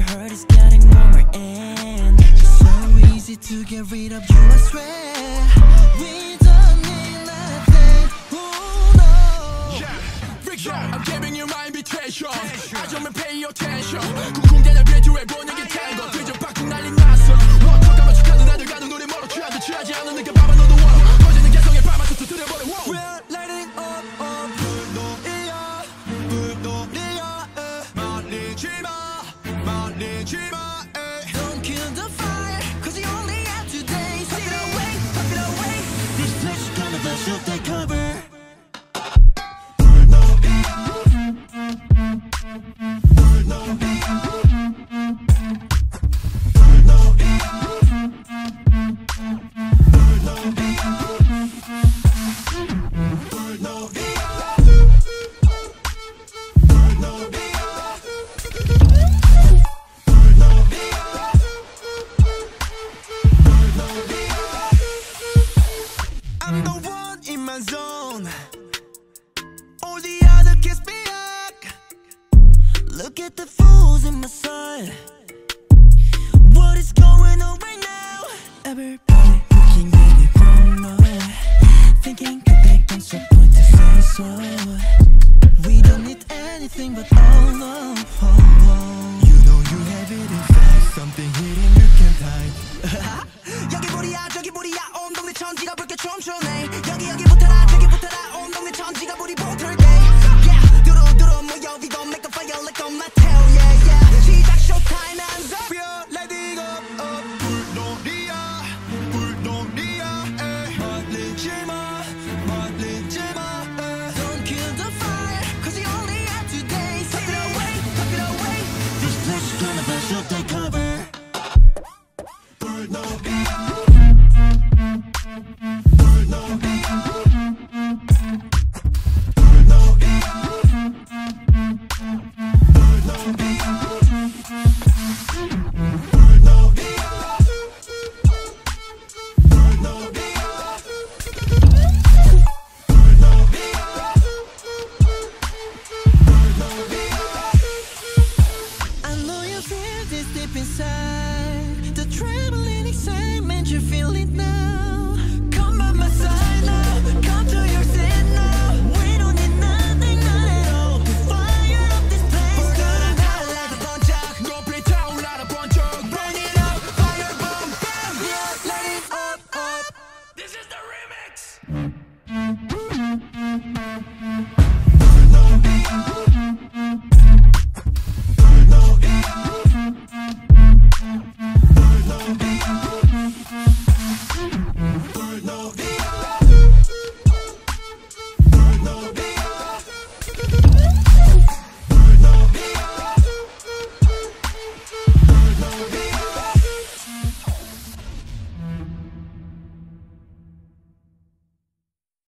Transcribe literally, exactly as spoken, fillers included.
heart is getting warmer and it's so easy to get rid of you, I swear. We don't need nothing, oh no. Yeah, freak out, I'm giving you my invitation. 아좀만 pay attention. 궁금대나 비주얼보는 게 tango. 뒤져박힌 난리 났어. 워터 가면 축하는 애들 가는 노래 멀어. 취하지 취하지 않은 내가 봐봐 너도 원어. 터지는 개성에 밤아서 두드려버려. We're lighting up up. 불놀이야 불놀이야 말리지마 말리지마. Don't kill the fire, cause you only have today. Pop it away, pop it away. This place is gonna blast up that cover. I'm the one in my zone. All the other kiss me up. Look at the fools in my side. What is going on right now? Everybody looking at it from nowhere, thinking that they can so point to say so. We don't need anything but all love, all love. You know you have it inside. Something hidden you can't hide. 여기 불이야 저기 불이야 온 동네 천지가 붉게 춤추네. 여기 여기 붙어라 저기 붙어라 온 동네 천지가 불이 붙을 때. Yeah, 두루두루 모여 we gon' make a fire like on my tail. Yeah yeah 시작 showtime hands up. We're lighting up up. 불놀이야 불놀이야 말리지마 말리지마. Don't kill the fire, cause you only have today. Pop it away, pop it away. This place is gonna blast up that cover. I know you feel this deep inside. The trembling excitement, you feel it now.